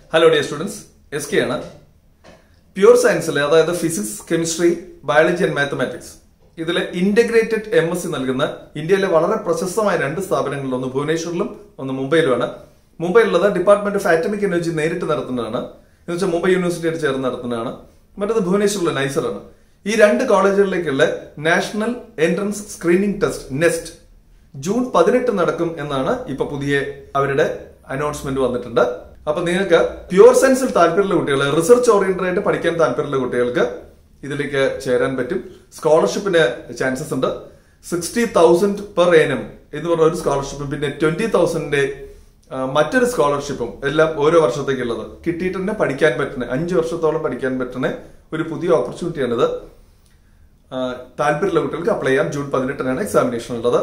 Hello dear students, SK ആണ്. Pure Science അതായത് physics, chemistry, biology and mathematics ഇതിലെ integrated MSc നൽകുന്ന ഇന്ത്യയിലെ വളരെ പ്രശസ്തമായ രണ്ട് സ്ഥാപനങ്ങളിൽ ഒന്ന് ഭുവനേശ്വറിലും ഒന്ന് മുംബൈയിലുമാണ്. മുംബൈയിലുള്ളത് ഡിപ്പാർട്ട്മെന്റ് ഓഫ് ആറ്റമിക് എനർജി നേരിട്ട് നടത്തുന്നതാണ്. എന്ന് വെച്ചാൽ മുംബൈ യൂണിവേഴ്സിറ്റിയായിട്ട് ചേർന്ന് നടത്തുന്നതാണ്. മറ്റത് ഭുവനേശ്വറിലെ നൈസറാണ്. ഈ രണ്ട് കോളേജുകളിലേക്കുള്ള national entrance screening test NEST June 18 നടക്കും എന്നാണ് ഇപ്പൊ പുതിയ അവരുടെ അനൗൺസ്മെന്റ് വന്നിട്ടുണ്ട്. അപ്പൊ നിങ്ങൾക്ക് പ്യൂർ സയൻസിൽ താല്പര്യമുള്ള കുട്ടികൾ, റിസർച്ച് ഓറിയന്റഡ് ആയിട്ട് പഠിക്കാൻ താല്പര്യമുള്ള കുട്ടികൾക്ക് ഇതിലേക്ക് ചേരാൻ പറ്റും. സ്കോളർഷിപ്പിന് ചാൻസസ് ഉണ്ട്. 60,000 പെർ annum എന്ന് പറഞ്ഞ ഒരു സ്കോളർഷിപ്പും പിന്നെ 20,000 മറ്റൊരു സ്കോളർഷിപ്പും എല്ലാം ഓരോ വർഷത്തേക്കുള്ളത് കിട്ടിയിട്ട് തന്നെ പഠിക്കാൻ പറ്റുന്ന 5 വർഷത്തോളം പഠിക്കാൻ പറ്റുന്ന ഒരു പുതിയ ഓപ്പർച്യൂണിറ്റിയാണിത്. താല്പര്യമുള്ള കുട്ടികൾക്ക് അപ്ലൈ ചെയ്യാം. ജൂൺ 18 എക്സാമിനേഷൻ ഉള്ളത്.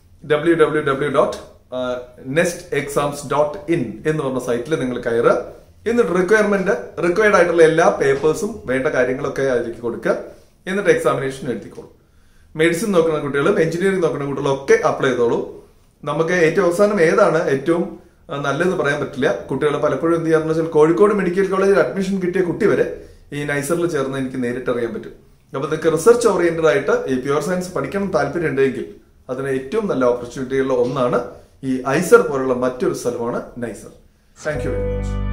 www.nestexams.in എന്ന് പറഞ്ഞ സൈറ്റിൽ നിങ്ങൾ കയറുക. എന്നിട്ട് റിക്വയർഡ് ആയിട്ടുള്ള എല്ലാ പേപ്പേഴ്സും വേണ്ട കാര്യങ്ങളൊക്കെ അതിലേക്ക് കൊടുക്കുക. എന്നിട്ട് എക്സാമിനേഷൻ എഴുതിക്കോളൂ. മെഡിസിൻ നോക്കുന്ന കുട്ടികളും എഞ്ചിനീയറിംഗ് നോക്കുന്ന കുട്ടികളും ഒക്കെ അപ്ലൈ ചെയ്തോളൂ. നമുക്ക് ഏറ്റവും അവസാനം ഏതാണ് ഏറ്റവും നല്ലതെന്ന് പറയാൻ പറ്റില്ല. കുട്ടികൾ പലപ്പോഴും എന്ത് ചെയ്യാന്ന് വെച്ചാൽ കോഴിക്കോട് മെഡിക്കൽ കോളേജിൽ അഡ്മിഷൻ കിട്ടിയ കുട്ടി വരെ ഈ നൈസറിൽ ചേർന്ന് എനിക്ക് നേരിട്ട് അറിയാൻ പറ്റും. അപ്പൊ നിങ്ങൾക്ക് റിസർച്ച് ഓറിയന്റഡ് ആയിട്ട് ഈ പ്യൂർ സയൻസ് പഠിക്കണം താല്പര്യം ഉണ്ടെങ്കിൽ അതിന് ഏറ്റവും നല്ല ഓപ്പർച്യൂണിറ്റികളിൽ ഒന്നാണ് ഈ ഐസർ പോലുള്ള മറ്റൊരു സ്ഥലമാണ് NISER. Thank you very much.